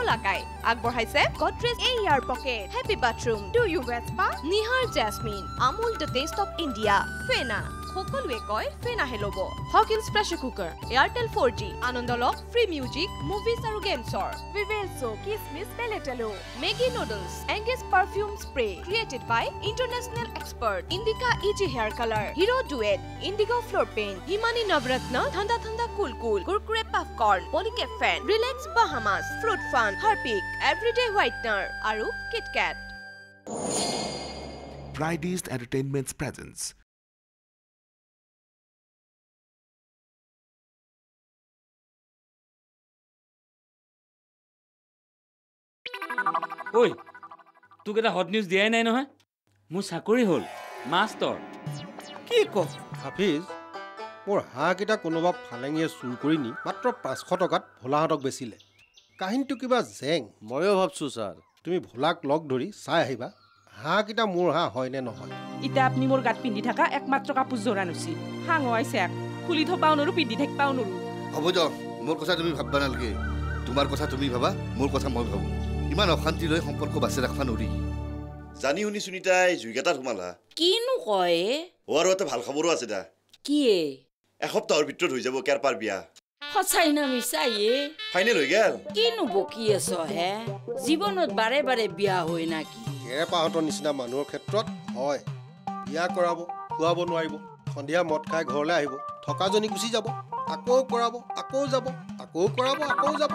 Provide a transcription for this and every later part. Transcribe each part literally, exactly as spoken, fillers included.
মুলাকাই আগবঢ়াইছে Godrej Air Pocket Happy Bathroom Do You Vespa Nihar Jasmine Amul The Taste of India Fena সকলোৱে কয় ফেনাহে ল'ব Hawkins pressure cooker Airtel four G আনন্দ লওক free music movies আৰু গেমছৰ ভিভেলছো কিসমিস পেলেটেলো Maggi noodles engage perfume spray created by international expert Indica easy hair colour Hero ডুৱেট Indigo floor paint Himani Navratna ঠাণ্ডা ঠাণ্ডা cool cool Kurkure popcorn Polycab fan relax Bahamas fruit fun Harpic everyday whitener আৰু KitKat Fridays Entertainment's presence. ঐ তোক এটা hot news দিয়াই নাই নহয় মোৰ চাকৰি হ'ল মাষ্টৰ কি ক হাফিজ মোৰ হাঁহকেইটা কোনোবা ফালেঙিয়ে চুৰ কৰি নি মাত্ৰ পাঁচশ টকাত ভোলাহঁতক বেচিলে কাহিনীটো কিবা জেং ময়ো ভাবছো ছাৰ তুমি ভোলাক লগ ধৰি চাই আহিবা হাঁহকেইটা মোৰ হাঁহ হয় নে নহয় ইটা আপুনি মোৰ গাত পিন্ধি থকা একমাত্ৰ কাপোৰ জোৰা নুচি হাঙৱাইছে খুলি থপাও নৰো পিন্ধি থাকিপাও নৰো হ'ব য মোৰ কথা তুমি ভাববা নালাগে তোমাৰ কথা তুমি ভাবা মোৰ কথা মই ভাবো ইমান অশান্তি লৈ সম্পৰ্ক বাছি ৰাখবা নৰি জানি শুনি সুনিতাই জুইগাটাত সোমালা কিনো কয় ও আৰু এটা ভাল খবৰো আছে দা কি এসপ্তাহৰ ভিতৰত হৈ যাব কেৰপাৰ বিয়া সঁচাই না মিছাই ফাইনেল হৈ গেল কিনো বকি আছ হে জীৱনত বাৰে বাৰে বিয়া হয় নাকি কেৰেপাহঁতৰ নিচিনা মানুহৰ ক্ষেত্ৰত হয় বিয়া কৰাব খুৱাব নোৱাৰিব সন্ধিয়া মদ খাই ঘৰলৈ আহিব থকাজনী গুচি যাব আকৌ কৰাব আকৌ যাব আকৌ কৰাব আকৌ যাব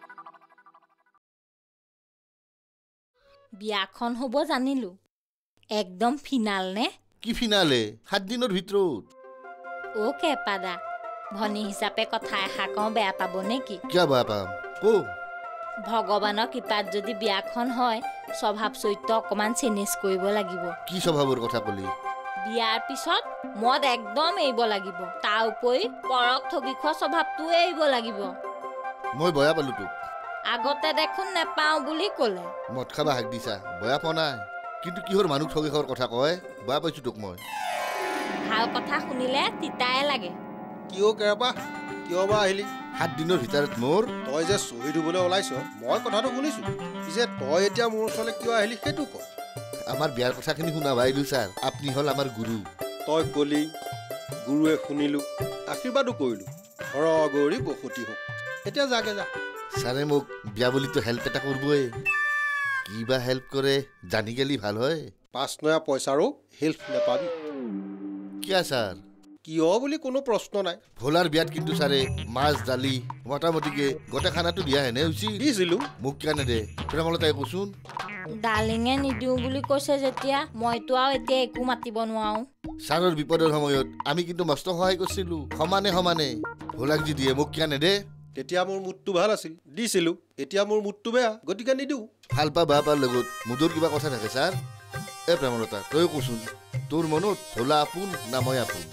বিয়াখন হ'ব জানিলো একদম ফিনাল নে কি ফিনালে সাত দিনৰ ভিতৰত ও কেপাদা ভনী হিচাপে কথা এষা কওঁ বেয়া পাব নেকি কিয় বেয়া পাম কো ভগৱানৰ কৃপাত যদি বিয়াখন হয় স্বভাৱ চৰিত্ৰ অকমান চেঞ্জ কৰিব লাগিব কি স্বভাৱৰ কথা কলি বিয়াৰ পিছত মদ একদম এৰিব লাগিব তাৰ উপৰি পৰক ঠগি খোৱা স্বভাৱটো এৰিব লাগিব মই বয়া পালো তোক আগতে দেখোন নেপাওঁ বুলি ক'লে মদ খাবা হাক দিছা বয়া পোৱা নাই কিন্তু কিহৰ মানুহ ঠগি খোৱাৰ কথা কয় বয়া পাইছো তোক মই ভাল কথা শুনিলে তিতাই লাগে কিয় কেৰেপা কিয় বা আহিলি সাত দিনৰ ভিতৰত মোৰ তই যে শ্বহীদ হ'বলৈ ওলাইছ মই কথাটো শুনিছো পিছে তই এতিয়া মোৰ ওচৰলৈ কিয় আহিলি সেইটো ক আমাৰ বিয়াৰ কথাখিনি শুনা বাইদেউ ছাৰ আপুনি হ'ল আমাৰ গুৰু তই কলি গুৰুৱে শুনিলো আশীৰ্বাদো কৰিলো ঘৰ গৌৰী বসতি হওক এতিয়া যাগে যা ছাৰে মোক বিয়া বুলিতো হেল্প এটা কৰিবই কিবা হেল্প কৰে জানি গেলি ভাল হয় পাঁচ নয়া পইচাৰো হেল্প নাপাবি কিয় ছাৰ কিয় বুলি কোনো প্ৰশ্ন নাই ভোলাৰ বিয়াত কিন্তু ছাৰে মাছ দালি মোটামুটিকে গোটেই খানাটো দিয়া হেনে হৈছিল দিছিলো মোক কিয় নেদে প্ৰেমলতাই কচোন ডালিঙে নিদিওঁ বুলি কৈছে যেতিয়া মইতো আৰু এতিয়া একো মাতিব নোৱাৰো ছাৰৰ বিপদৰ সময়ত আমি কিন্তু মস্ত সহায় কৰিছিলো সমানে সমানে ভোলাক যি দিয়ে মোক কিয় নেদে তেতিয়া মোৰ মুডটো ভাল আছিল দিছিলো এতিয়া মোৰ মুডটো বেয়া গতিকে নিদিওঁ ভাল পা বেয়া পাৰ লগত মুদৰ কিবা কথা থাকে ছাৰ এ প্ৰেমলতা তই কচোন তোৰ মনত ভোলা আপোন না মই আপোন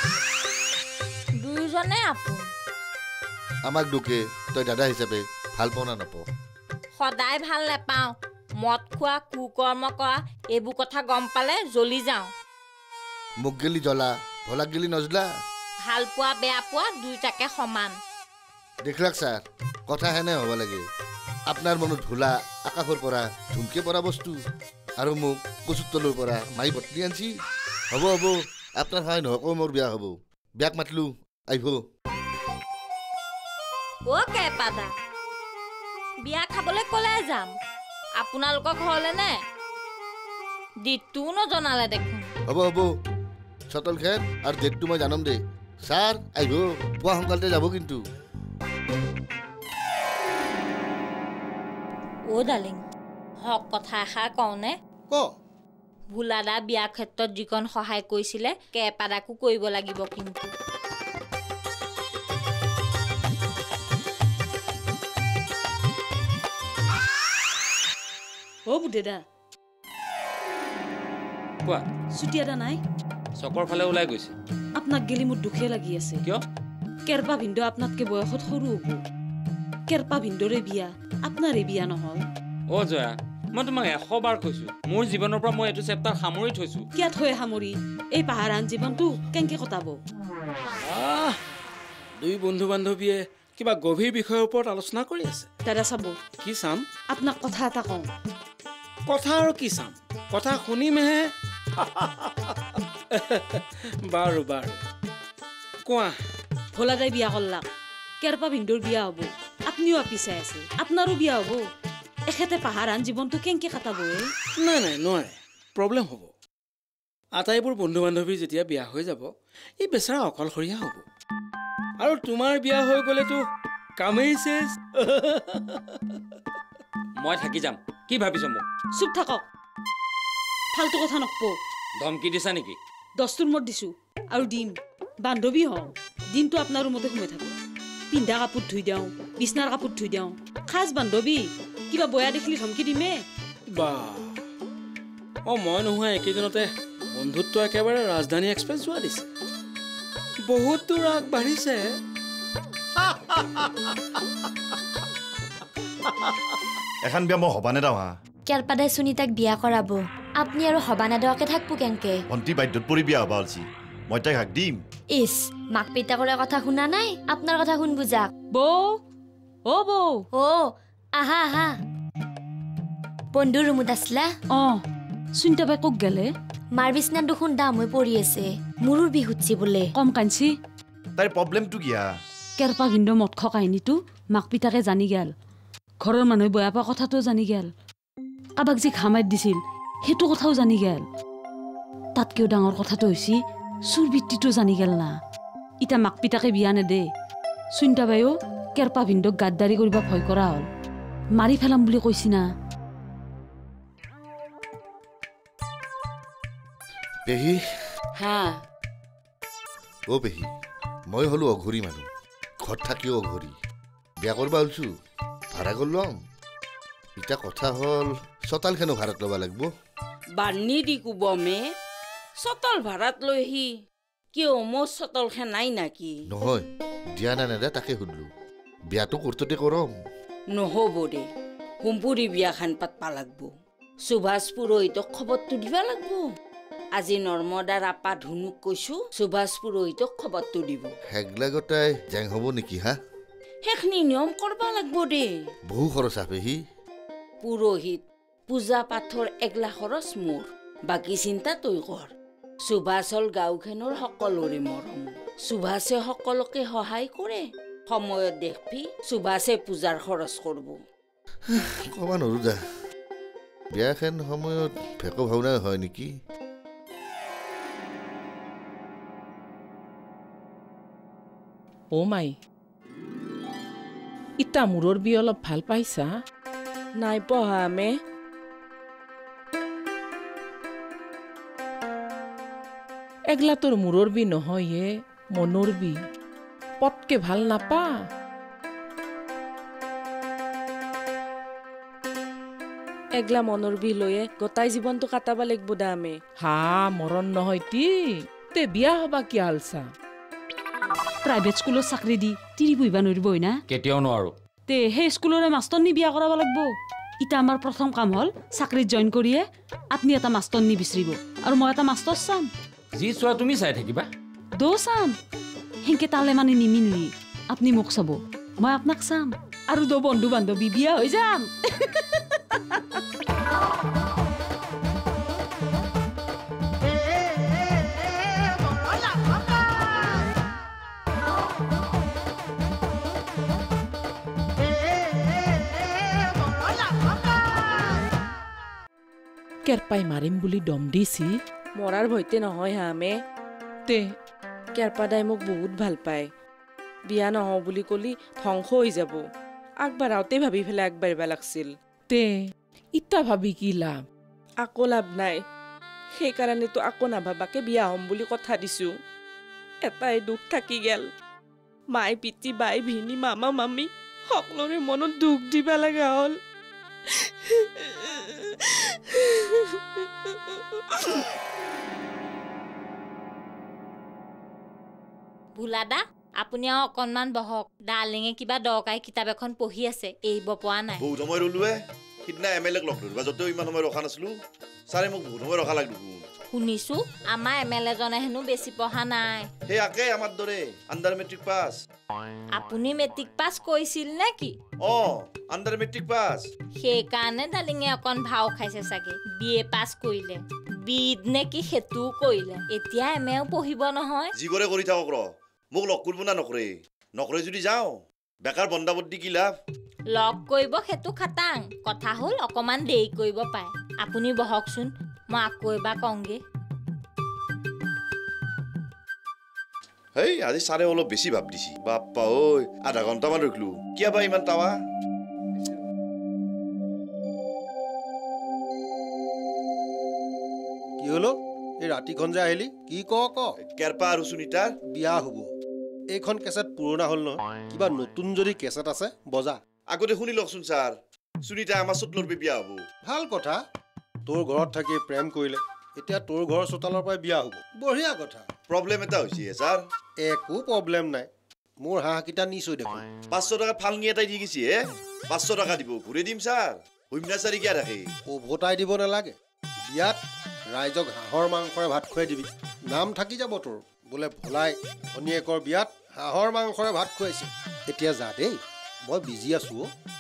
দুয়োজনে আপোন আমাক দুকে তই দাদা হিচাপে ভাল পাওঁ না নাপাওঁ সদায় ভাল নাপাওঁ মদ খোৱা কুকৰ্ম কৰা এইবোৰ কথা গম পালে জ্বলি যাওঁ মোক গেলি জ্বলা ভোলাক গেলি নজলা ভাল পোৱা বেয়া পোৱা দুইটাকে সমান দেখলাক ছাৰ কথা হেনে হ'ব লাগে আপোনাৰ মনত ভোলা আকাশৰ পৰা ধুমকে পৰা বস্তু আৰু মোক কচুৰ তলৰ পৰা মাই বটলি আনছি হ'ব হ'ব আপোনাৰ সহায় নহ'ব মোৰ বিয়া হ'ব বিয়াক মাতলো আহিব অ' কেপাদা বিয়া খাবলৈ ক'লে যাম আপোনালোকৰ ঘৰলৈ নে ডেটটোও নজনালে দেখোন হ'ব হ'ব চটল খেৰ আৰু ডেটটো মই জানম দে ছাৰ আহিব পুৱা সোনকালতে যাব কিন্তু অ' ডালিং হক কথা এষাৰ কওঁনে ক ভোলাদা বিয়াৰ ক্ষেত্ৰত যিকণ সহায় কৰিছিলে কেপাদাকো কৰিব লাগিব কিন্তু অ বুদেদা কোৱা ছুটি এটা নাই চকৰ ফালে ওলাই গৈছে আপোনাক গেলি মোৰ দুখে লাগি আছে কিয় কেৰপা ভিন্দু আপোনাতকে বয়সত সৰু হ'ব কেৰপা ভিন্দৰে বিয়া আপোনাৰে বিয়া নহয় অ জয়া মই তোমাক এশ বাৰ কৈছো মোৰ জীৱনৰ পৰা মই এইটো চেপ্টাৰ সামৰি থৈছো কিয় থৈ সামৰি এই পাহাৰান জীৱনটো কেনেকে কটাব দুই বন্ধু বান্ধৱীয়ে কিবা গভীৰ বিষয়ৰ ওপৰত আলোচনা কৰি আছে দাদা চাব কি চাম আপোনাক কথা এটা কওঁ কথা আৰু কি চাম কথা শুনিমহে বাৰু বাৰু কোৱা ভোলাদাই বিয়া কৰলাক কেৰপা ভিন্দৰ বিয়া হ'ব আপনিও আপি চাই আছে আপোনাৰো বিয়া হ'ব এখেতে পাহাৰ আন জীৱনটো কেনেকে কাটাব নাই নাই নোৱাৰে প্ৰব্লেম হ'ব আটাইবোৰ বন্ধু বান্ধৱী যেতিয়া বিয়া হৈ যাব ই বেচাৰা অকলশৰীয়া হ'ব আৰু তোমাৰ বিয়া হৈ গ'লেতো কামেই চেছ মই থাকি যাম কি ভাবিছ মোক চুপ থাকক ফাল্টু কথা নকব ধমকি দিছা নেকি দস্তুৰ মত দিছো আৰু দিম বান্ধৱী হওঁ দিনটো আপোনাৰ ৰুমতে সোমাই থাকো পিন্ধা কাপোৰ ধুই দিওঁ বিছনাৰ কাপোৰ ধুই দিওঁ খাজ বান্ধৱী কিবা বয়া দেখিলি ধমকি দিমে বা অ মই নোহোৱা একেদিনতে বন্ধুত্ব একেবাৰে ৰাজধানী এক্সপ্ৰেছ যোৱা দিছে বহুত দূৰ আগবাঢ়িছে এখন বিয়া মই হবা নেদাও হা কেৰপাদাই সুনিতাক বিয়া কৰাব আপনি আৰু হবা নেদাৱাকে থাকবো কেনকে ভণ্টি বাধ্যত পৰি বিয়া হবা অলছি মই তাইক হাক দিম ইছ মাক পিতাকৰ কথা শুনা নাই আপোনাৰ কথা শুন বুজাক বৌ অ বৌ অ আহা আহা বন্ধু ৰুমত আছলা অ সুনিতা বাই কক গেলে মাৰ বিছনাত দেখোন দাম হৈ পৰি আছে মুৰুৰ বিষ উঠছি বোলে কম কাঞ্চি তাইৰ প্ৰব্লেমটো কিয়া কেৰপা ভিন্দৰ মদ খোৱা কাহিনীটো মাক পিতাকে জানি গেল ঘৰৰ মানুহে বয়া পোৱা কথাটো জানি গেল কাবাক যি ঘামাই দিছিল সেইটো কথাও জানি গেল তাতকেও ডাঙৰ কথাটো হৈছে চুৰ বৃত্তিটো জানি গেল না ইটা মাক পিতাকে বিয়া নেদে সুনিতা বাইও কেৰপা ভিন্দক গাদ্দাৰি কৰিব ভয় কৰা হ'ল মাৰি ফেলাম বুলি কৈছি না পেহী হা অ পেহী মই হলো অঘৰী মানুহ ঘৰত থাকিও অঘৰী বিয়া কৰিব ওলছো ভাড়া কৰি ল'ম এতিয়া কথা হ'ল চতালখনো ভাড়াত ল'ব লাগিব বাৰ্ণি দি কুবমে চতল ভাড়াত লৈ সি কিয় মোৰ চতলখন নাই নাকি নহয় দিয়া না নেদা তাকে সুধিলো বিয়াটো কৰ্ততে কৰম নহ'ব দে হুম্পুৰি বিয়াখান পাতবা লাগব সুভাষ পুৰোহিতক খবৰটো দিবা লাগব আজি নৰ্মদাৰ আপা ধুনুক কৈছো সুভাষ পুৰোহিতক খবৰটো দিব হেগলা গোটাই জেং হ'ব নেকি হা সেইখিনি নিয়ম কৰবা লাগব দে বহু খৰচ পেহী পুৰোহিত পূজা পাঠৰ এগলা খৰচ মোৰ বাকী চিন্তা তই কৰ সুভাষ হল গাঁওখনৰ সকলোৰে মৰম সুভাষে সকলোকে সহায় কৰে সময়ত দেখবি সুভাষে পূজাৰ খৰচ কৰব কবা নৰো যা বিয়াখন সময়ত ভেকো ভাওনা হয় নেকি অ মাই ইটা মূৰৰ বি অলপ ভাল পাইছা নাই পঢ়া আমে এগলা তোৰ মূৰৰ বি নহয় মনৰ বি পটকে ভাল নাপা এগলা মনৰ বি লৈয়ে গোটাই জীৱনটো কাটাবা লাগিব দা আমে হা মৰণ নহয় তি তে বিয়া হবা কি হালচা প্ৰাইভেট স্কুলত চাকৰি দি তিৰি বহিবা নোৱাৰিবই না কেতিয়াও নোৱাৰো তে সেই স্কুলৰে মাষ্টৰনি বিয়া কৰাব লাগিব ইটা আমাৰ প্ৰথম কাম হ'ল চাকৰিত জইন কৰিয়ে আপুনি এটা মাষ্টৰনি বিচাৰিব আৰু মই এটা মাষ্টৰ চাম যি চোৱা তুমি চাই থাকিবা দো চাম হেনকে তালে মানে নিমিনলি আপুনি মোক চাব মই আপোনাক চাম আৰু দো বন্ধু বান্ধৱী বিয়া হৈ যাম কেৰপাই মাৰিম বুলি দম দিছি মৰাৰ ভয়তে নহয় হা আমে তে কেৰপাদাই মোক বহুত ভাল পায় বিয়া নহওঁ বুলি কলি ধ্বংস হৈ যাব আগবাঢ়াওঁতে ভাবি পেলাই আগবাঢ়িব লাগছিল তে ইটা ভাবি কি লাভ আকৌ লাভ নাই সেইকাৰণেতো আকৌ নাভাবাকে বিয়া হ'ম বুলি কথা দিছো এটাই দুখ থাকি গেল মাই পিতি বাই ভিনী মামা মামী সকলোৰে মনত দুখ দিবা লগা হ'ল ভোলাদা আপুনি আৰু অকণমান বহক ডাৰ্লিঙে কিবা দৰকাৰী কিতাপ এখন পঢ়ি আছে এৰিব পৰা নাই বহুত সময় ৰলোৱে সিদিনা এম এল এক লগ ধৰিবা যতেও ইমান সময় ৰখা নাছিলো ছাৰে মোক বহুত সময় ৰখা লাগলো শুনিছো আমাৰ এম এল এজনে হেনো বেছি পঢ়া নাই সেই আকে আমাৰ দৰে আণ্ডাৰ মেট্ৰিক পাছ আপুনি মেট্ৰিক পাছ কৰিছিল নেকি অ আণ্ডাৰ মেট্ৰিক পাছ সেইকাৰণে ডালিঙে অকণ ভাও খাইছে চাগে বি এ পাছ কৰিলে বিদ নে কি সেইটো কৰিলে এতিয়া এম এও পঢ়িব নহয় যি কৰে কৰি থাকক ৰ মোক লগ কৰিব না নকৰে নকৰে যদি যাওঁ বেকাৰ বন্দাবদ্দি কি লাভ লগ কৰিব সেইটো খাটাং কথা হ'ল অকমান দেৰি কৰিব পাৰে আপুনি বহকচোন মই আকৌ এবাৰ কওঁগে হেই আজি চাৰে অলপ বেছি ভাব দিছি বাপ্পা ঐ আধা ঘণ্টামান ৰখিলো কিয় বা ইমান টাৱা কি হলো এই ৰাতিখন যে আহিলি কি ক ক কেৰপা আৰু সুনিতাৰ বিয়া হ'ব এইখন কেছেট পুৰণা হ'ল নহয় কিবা নতুন যদি কেছেট আছে বজা আগতে শুনি লওকচোন ছাৰ সুনিতা আমাৰ চোতলৰ বিয়া হ'ব ভাল কথা তোৰ ঘৰত থাকি প্ৰেম কৰিলে এতিয়া তোৰ ঘৰৰ চোতালৰ পৰাই বিয়া হ'ব বঢ়িয়া কথা প্ৰব্লেম এটা হৈছে ছাৰ একো প্ৰব্লেম নাই মোৰ হাঁহকেইটা নিচৈ দেখোন পাঁচশ টকা ফালঙি এটাই দি গৈছে হে পাঁচশ টকা দিব ঘূৰি দিম ছাৰ হুইমনাচাৰী কিয় থাকে উভতাই দিব নালাগে বিয়াত ৰাইজক হাঁহৰ মাংসৰে ভাত খুৱাই দিবি নাম থাকি যাব তোৰ বোলে ভলাই ভনীয়েকৰ বিয়াত হাঁহৰ মাংসৰে ভাত খুৱাইছে এতিয়া যা দেই মই বিজি আছো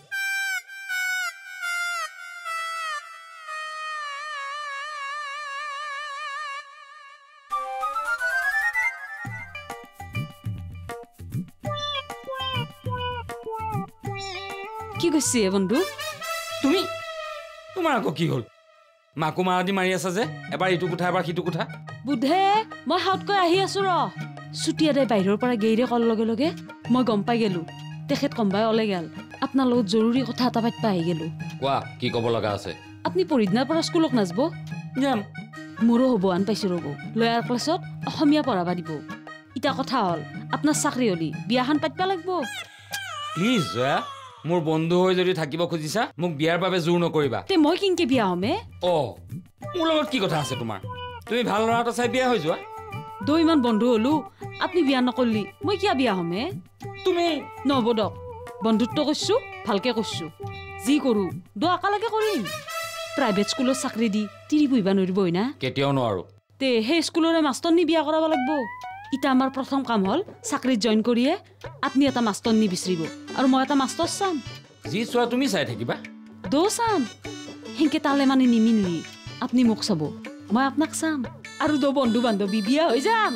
কি কৈছে বন্ধু তুমি তোমাৰ আকৌ কি হ'ল মাকো মাৰাদি মাৰি আছা যে এবাৰ ইটো কোঠা এবাৰ সিটো কোঠা বুধে মই হাতকৈ আহি আছো ৰ চুটিয়াদাই বাহিৰৰ পৰা গেইৰে কল লগে লগে মই গম পাই গেলো তেখেত কমবাই ওলাই গেল আপোনাৰ লগত জৰুৰী কথা এটা পাতিব আহি গেলো কোৱা কি ক'ব লগা আছে আপুনি পৰিদিনাৰ পৰা স্কুলক নাযাব যাম মোৰো হ'ব আন পাইছো ৰ'ব লয়াৰ ক্লাছত অসমীয়া পঢ়াবা দিব ইটা কথা হ'ল আপোনাৰ চাকৰি হ'লি বিয়াখন পাতিব লাগিব প্লিজ জয়া মোৰ বন্ধু হৈ যদি থাকিব খুজিছা মোক বিয়াৰ বাবে জোৰ নকৰিবা তে মই কিনকে বিয়া হমে অ মোৰ লগত কি কথা আছে তোমাৰ তুমি ভাল ল'ৰা এটা চাই বিয়া হৈ যোৱা দুই ইমান বন্ধু হলো আপুনি বিয়া নকৰলি মই কিয়া বিয়া হমে তুমি নহ'ব দক বন্ধুত্ব কৰিছো ভালকে কৰিছো যি কৰো দো একেলগে কৰিম প্ৰাইভেট স্কুলত চাকৰি দি তিৰি পুহিবা নোৱাৰিব না কেতিয়াও নোৱাৰো তে সেই স্কুলৰে মাষ্টৰনি বিয়া কৰাব লাগিব ইটা আমাৰ প্ৰথম কাম হ'ল চাকৰিত জইন কৰিয়ে আপুনি এটা মাষ্টৰনি বিচাৰিব আৰু মই এটা মাষ্টৰ চাম যি চোৱা তুমি চাই থাকিবা দো চাম হেনকে তালে মানে নিমিলি আপুনি মোক চাব মই আপোনাক চাম আৰু দো বন্ধু বান্ধৱী বিয়া হৈ যাম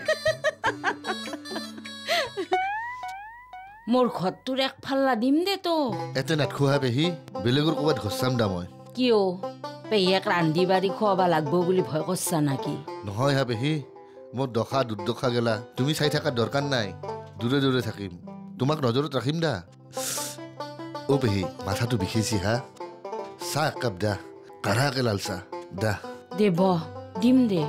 মোৰ ঘৰটোৰ এক ফাল্লা দিম দে তো এতে নাটখোহা পেহী বেলেগৰ ক'ৰবাত ঘচাম দা মই কিয় পেহীয়েক ৰান্ধি বাঢ়ি খুৱাব লাগব বুলি ভয় কৰছা নাকি নহয় হা পেহী মোৰ দখা দুৰ্দশা গেলা তুমি চাই থকাৰ দৰকাৰ নাই দূৰে দূৰে থাকিম তোমাক নজৰত ৰাখিম দা অ পেহী মাথাটো বিষাইছি হা চাহ একাপ দা কাঢ়াকে লাল চাহ দা দেব দিম দে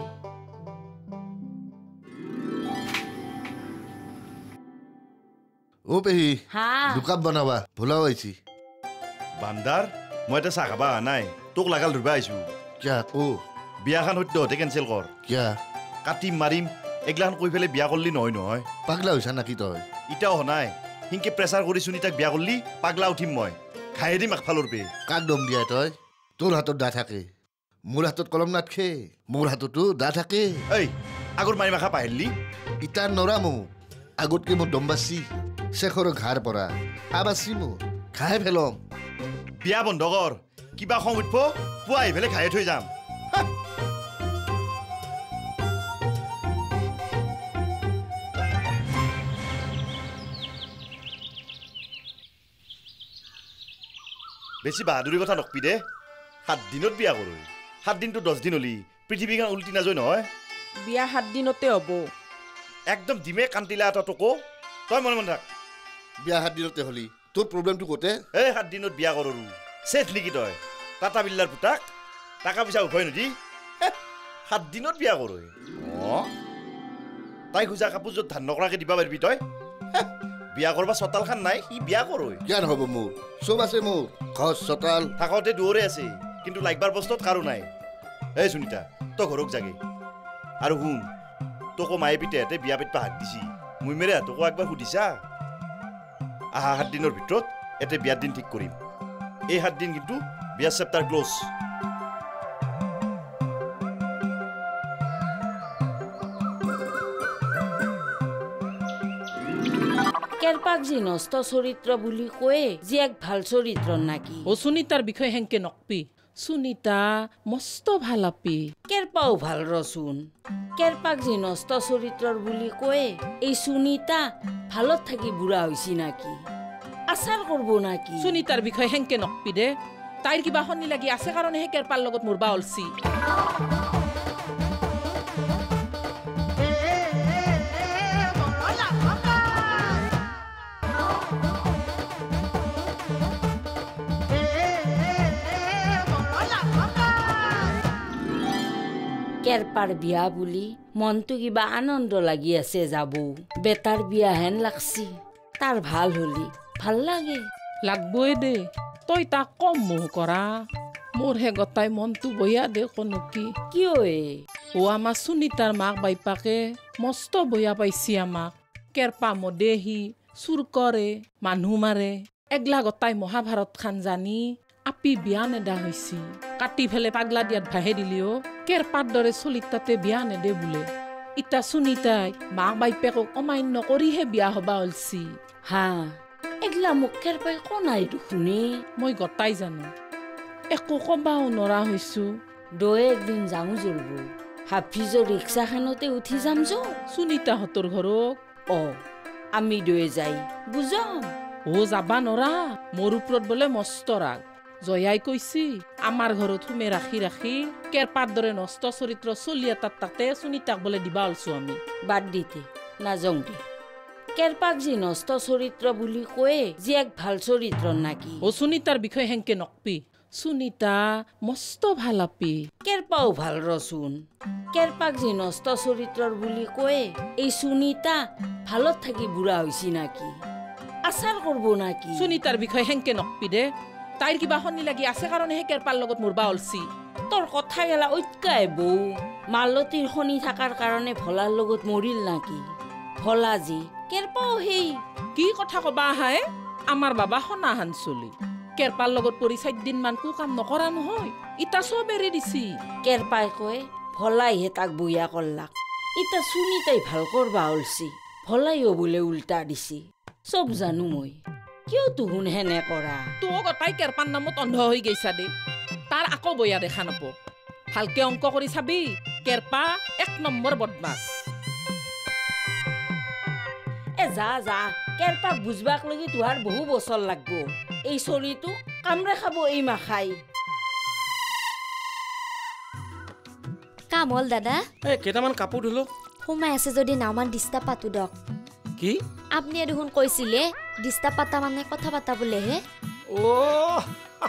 অ পেহী হা দুকাপ বনাবা ভোলাও আহিছি বান্দাৰ মই এটা চাহ খাবা অহা নাই তোক লাগাল ধৰিবা আহিছো কিয়া অ বিয়াখন সত্যহতে কেঞ্চেল কৰ কিয়া কাটিম মাৰিম এগিলাখান কৈ পেলাই বিয়া কৰলি নহয় নহয় পাগলা হৈছা নাকি তই ইটাও হোৱা নাই সিনকে প্ৰেছাৰ কৰি চুনি তাক বিয়া কৰলি পাগলা উঠিম মই খাই দিম আগফালৰ পে কাক দম দিয়া তই তোৰ হাতত দা থাকে মোৰ হাতত কলম নাথকে মোৰ হাততো দা থাকে এই আগৰ মাৰি মাখা পাহিলি ইটা নৰামো আগতকে মোৰ দম বাচি শেখৰৰ ঘাৰ পৰা আবাচি মোৰ খাই পেলম বিয়া বন্ধ কৰ কিবা খং উঠব পুৱা আহি পেলাই খাই থৈ যাম বেছি বাহাদুৰি কথা নকবি দে সাত দিনত বিয়া কৰোঁ সাত দিনটো দহ দিন হলি পৃথিৱীখন উল্টি নাযায় নহয় বিয়া সাত দিনতে হ'ব একদম ডিমে কান্তিলা এটা তোকো তই মনে মনে থাক বিয়া সাত দিনতে হলি তোৰ প্ৰব্লেমটো ক'তে এই সাত দিনত বিয়া কৰোঁ চেঠ নেকি তই টাটা বিল্লাৰ পুতাক টাকা পইচা উঠাই নিদি সাত দিনত বিয়া কৰোঁ অঁ তাই খোজা কাপোৰযোৰ ধান নকৰাকৈ দিবা পাৰিবি তই বিয়া কৰবা চোতালখন নাই সি বিয়া কৰোঁ কিয় নহ'ব মোৰ চব আছে মোৰ ঘৰ চোতাল থাকোঁতে দুৱৰে আছে কিন্তু লাগবাৰ বস্তুত কাৰো নাই এই সুনিতা তই ঘৰক যাগে আৰু শুন তোকো মায়ে পিতেহঁতে বিয়া পাতিব হাত দিছি মই মেৰে হাতকো একবাৰ সুধিছা আহা সাত দিনৰ ভিতৰত এতে বিয়াৰ দিন ঠিক কৰিম এই সাত দিন কিন্তু বিয়াৰ চেপ্টাৰ ক্ল'জ কেৰপাক যি নষ্ট চৰিত্ৰ বুলি কয়ে যি এক ভাল চৰিত্ৰ নাকি ও সুনিতাৰ বিষয়ে হেংকে নকপি সুনিতা মস্ত ভাল আপি কেৰপাও ভাল ৰচোন কেৰপাক যি নষ্ট চৰিত্ৰৰ বুলি কয়ে এই সুনিতা ভালত থাকি বুঢ়া হৈছি নাকি আচাৰ কৰব নাকি সুনিতাৰ বিষয়ে হেংকে নকপি দে তাইৰ কিবা শনি লাগি আছে কাৰণেহে কেৰপাৰ লগত মৰবা অলছি কেৰপাৰ বিয়া বুলি মনটো কিবা আনন্দ লাগি আছে যাব বেটাৰ বিয়া হেন লাগছি তাৰ ভাল হলি ভাল লাগে লাগবই দে তই তাক কম মোহ কৰা মোৰ হে গতাই মনটো বয়া দে কোনো কি কিয় এ ও আমাৰ সুনিতাৰ মাক বাইপাকে মস্ত বয়া পাইছি আমাক কেৰপা মদেহি চুৰ কৰে মানুহ মাৰে এগলা গতাই মহাভাৰত খান জানি আপি বিয়া নেদা হৈছি কাটি ফেলে পাগলা দিয়াত ভাহে দিলিও কেৰপাৰ দৰে চলিত তাতে বিয়া নেদে বোলে ইতা সুনিতাই মাক বাইপেকক অমান্য কৰিহে বিয়া হবা অলছি হা এগলা মোক কেৰপাই কনাই শুনি মই গতাই জানো একো কবাও নৰা হৈছো দয়ে একদিন যাওঁ জ্বলব হাফিজৰ ৰিক্সাখনতে উঠি যাম য সুনিতাহঁতৰ ঘৰক অ আমি দয়ে যাই বুজাম ও যাবা নৰা মোৰ ওপৰত বোলে মস্ত ৰাগ জয়াই কৈছি আমাৰ ঘৰত সুমে ৰাখি ৰাখি কেৰপাৰ দৰে নষ্ট চৰিত্ৰ চলি এটাত তাতে সুনিতাক বোলে দিবা অলছো আমি বাদ দিতে নাযাওঁ দে কেৰপাক যি নষ্ট চৰিত্ৰ বুলি কয়ে যি এক ভাল চৰিত্ৰ নাকি ও সুনিতাৰ বিষয়ে হেংকে নকপি সুনিতা মস্ত ভাল আপি কেৰপাও ভাল ৰচোন কেৰপাক যি নষ্ট চৰিত্ৰৰ বুলি কয়ে এই সুনিতা ভালত থাকি বুঢ়া হৈছি নাকি আচাৰ কৰব নাকি সুনিতাৰ বিষয়ে হেংকে নকপি দে তাইৰ কিবা শনি লাগি আছে কাৰণেহে কেৰপাৰ লগত মৰবা অলছি তোৰ কথা গেলা ঐতকাই বৌ মালতীৰ শনি থাকাৰ কাৰণে ভলাৰ লগত মৰিল নাকি ভলা যি কেৰপাও সেই কি কথা কবা আহাই আমাৰ বাবা শনা হান চলি কেৰপাৰ লগত পৰি চাৰিদিন মান কো কাম নকৰা নহয় ইটা চব এৰি দিছি কেৰপাই কয় ভলাইহে তাক বয়া কৰলাক ইটা সুনিতাই ভাল কৰবা অলছি ভলাইও বোলে উল্টা দিছি চব জানো মই কিয় তুহুন হেনে কৰা তো গতাই কেৰপাৰ নামত অন্ধ হৈ গৈছা দে তাৰ আকৌ বয়া দেখা নাপ ভালকে অংক কৰি চাবি কেৰপা এক নম্বৰ বদমাছ এ যা যা কেৰপাক বুজবাক লাগি তোহাৰ বহু বছৰ লাগব এই চলিটো কামৰে খাব এই মাখাই কাম হল দাদা এই কেইটামান কাপোৰ ধুলো সোমাই আছে যদি নাওমান ডিষ্টাৰ্ব পাতো দক কি আপুনি দেখোন কৈছিলে ডিষ্টাৰ্ব পাতা মানে কথা পাতা বোলেহে অ'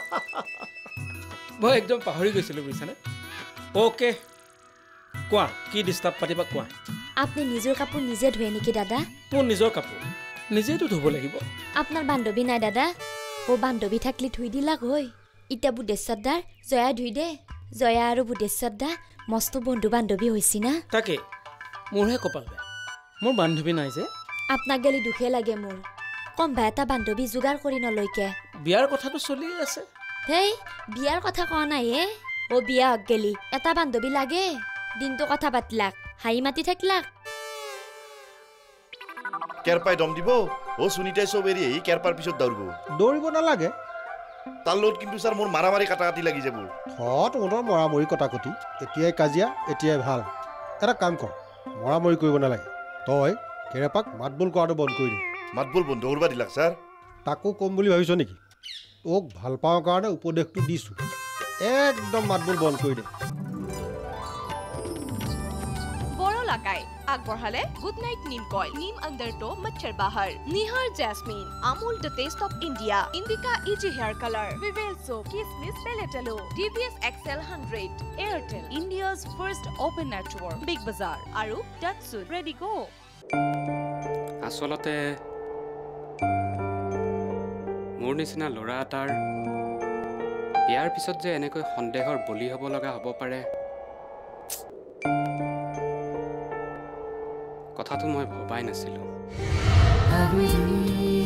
মই একদম পাহৰি গৈছিলোঁ বুজিছানে অ'কে কোৱা কি ডিষ্টাৰ্ব পাতিবা কোৱা আপুনি নিজৰ কাপোৰ নিজে ধুৱে নেকি দাদা মোৰ নিজৰ কাপোৰ নিজেইতো ধুব লাগিব আপোনাৰ বান্ধৱী নাই দাদা ও বান্ধৱী থাকলি ধুই দিলাক হৈ এতিয়া বুধেশ্বৰ দাৰ জয়া ধুই দে জয়া আৰু বুধেশ্বৰ দা মস্ত বন্ধু বান্ধৱী হৈছি না তাকে মোৰহে কপাল বেয়া মোৰ বান্ধৱী নাই যে আপোনাক গেলি দুখে লাগে মোৰ কম ভাই এটা বান্ধৱী যোগাৰ কৰি নলৈকে বিয়াৰ কথাটো চলিয়ে আছে হেই বিয়াৰ কথা কোৱা নাই হে ও বিয়া হক গেলি এটা বান্ধৱী লাগে দিনটো কথা পাতলাক হাঁহি মাতি থাকলাক কেৰপাই দম দিব ও সুনিতাই চব এৰি আহি কেৰপাৰ পিছত দৌৰিব দৌৰিব নালাগে তাৰ লগত কিন্তু ছাৰ মোৰ মাৰামাৰি কাটা কাটি লাগি যাব থত তহঁতৰ মৰামৰি কটাকটি এতিয়াই কাজিয়া এতিয়াই ভাল এটা কাম কৰ মৰামৰি কৰিব নালাগে তই কেৰেপাক মাতবোল কৰাটো বন্ধ কৰি দে মাতবোল বন্ধ কৰিব দিলাক ছাৰ তাকো কম বুলি ভাবিছ নেকি তোক ভাল পাওঁ কাৰণে উপদেশটো দিছোঁ একদম মাতবোল বন্ধ কৰি দে लगाए আগবঢ়ালে গুড নাইট নিম কইল নিম আন্ডাৰ টো মচ্ছৰ বাহাৰ নিহাৰ জেসমিন Amul the taste of India Indica easy hair colour Vivel soap কিসমিস পেলেটেলো TVS Excel one hundred Airtel India's first open network big Bazaar আৰু ডাটসুন ৰেডি গো আসলতে মোৰ নিচিনা ল'ৰা এটাৰ বিয়াৰ পিছত যে এনেকৈ সন্দেহৰ বলি হ'ব লগা হ'ব পাৰে কথাটো মই ভবাই নাছিলোঁ